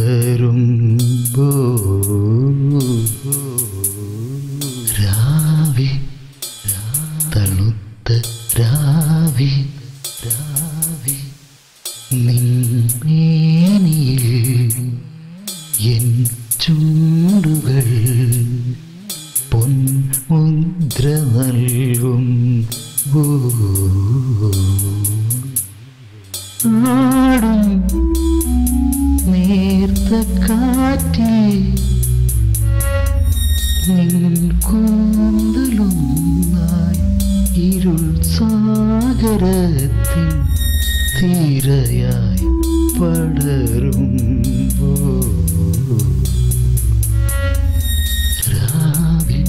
രാവി തണുത്ത രാവി രാവി നിൻമേനിയിൽ എൻ ചുണ്ടുകൾ പൊൻമുദ്ര നൽകും ആടും നേർത്ത കാറ്റിൽ നിൻ കൂന്തലൊന്നായി ഇരുൾ സാഗരത്തിൻ തീരയായി പടരുമ്പോൾ രാവിൽ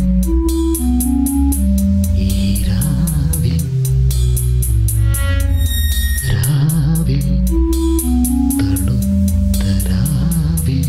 ഈ രാവിൽ രാവിൽ തണുത്ത രാവിൽ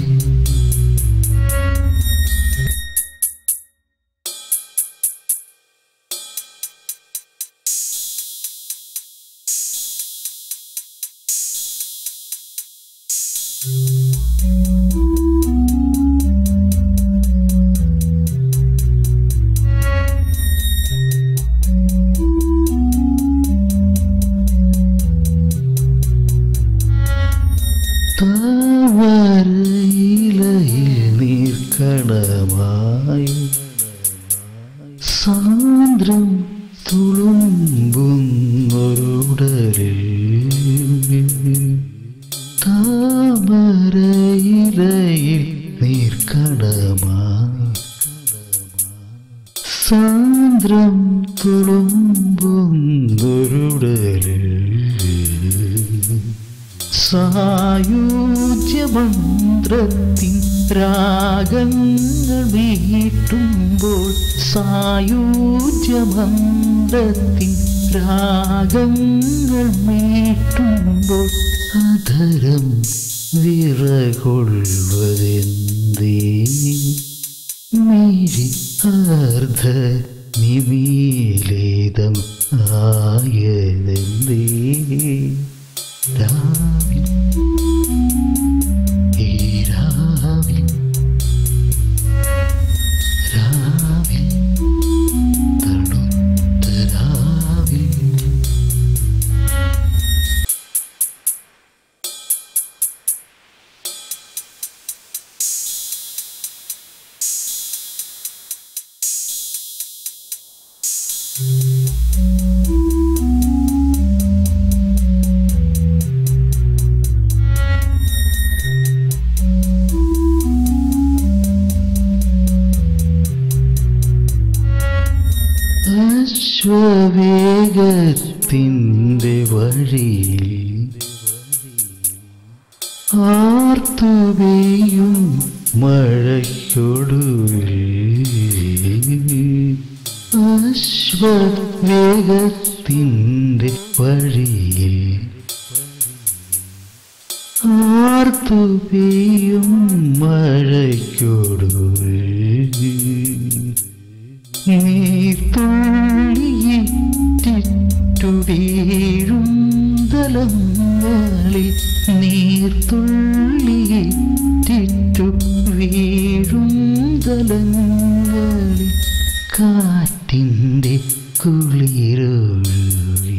താമരയിലയിൽ നീർക്കണമായി സാന്ദ്രം തുളുമ്പുന്നൊരുടലിൽ താമരയിലയിൽ നീർക്കണമായി സാന്ദ്രം തുളുമ്പുന്നൊരുടലിൽ സായുജ്യമന്ത്രത്തിൻ രാഗങ്ങൾ മീട്ടുമ്പോൾ സായുജ്യമന്ത്രത്തിൻ രാഗങ്ങൾ മീട്ടുമ്പോൾ അധരം വിറകൊള്ളുവതെന്തേ മിഴി അർദ്ധ നിമീലിതം ആയതെന്തേ രാവിൽ ഈ രാവിൽ രാവിൽ തണുത്ത രാവിൽ അശ്വവേഗത്തിൻ്റെ വഴിയിൽ ആർത്തുപെയ്യും മഴയ്ക്കൊടുവിൽ അശ്വവേഗത്തിൻ്റെ വഴിയിൽ ആർത്തുപെയ്യും മഴയ്ക്കൊടുവിൽ നീർത്തുള്ളിയിട്ടു വീഴും തലങ്ങളിൽ നീർത്തുള്ളിയിട്ടു വീഴും തലങ്ങളിൽ കാറ്റിൻ്റെ കുളിരൊഴുകി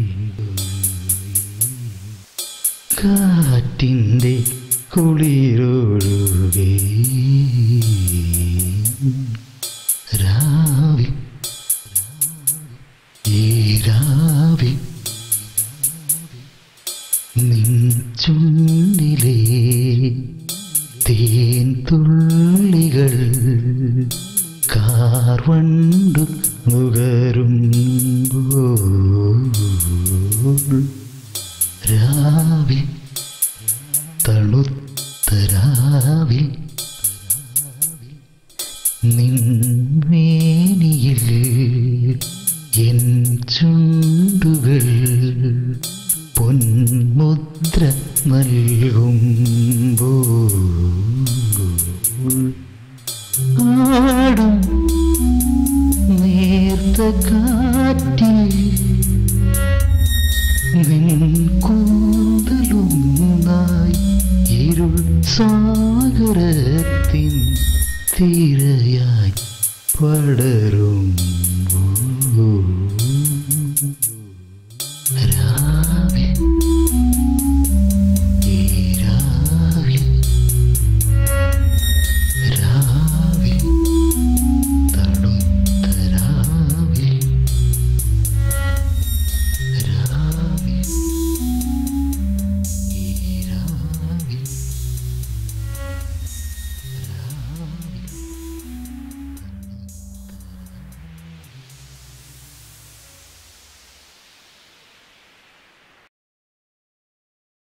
കാറ്റിൻ്റെ കുളിരൊഴുകി രാവിൽ ഈ രാവിൽ നിൻ ചുണ്ടിലെ തേൻ തുള്ളികൾ കാർവണ്ടു നുകരുമ്പോൾ രാവിൽ തണുത്ത രാവിൽ നിൻമേനിയിൽ എൻ ചുണ്ടുകൾ പൊന്മുദ്ര നൽകുമ്പോൾ ആടും നേർത്ത കാറ്റ് സാഗരത്തിൻ തീരയായി പടരും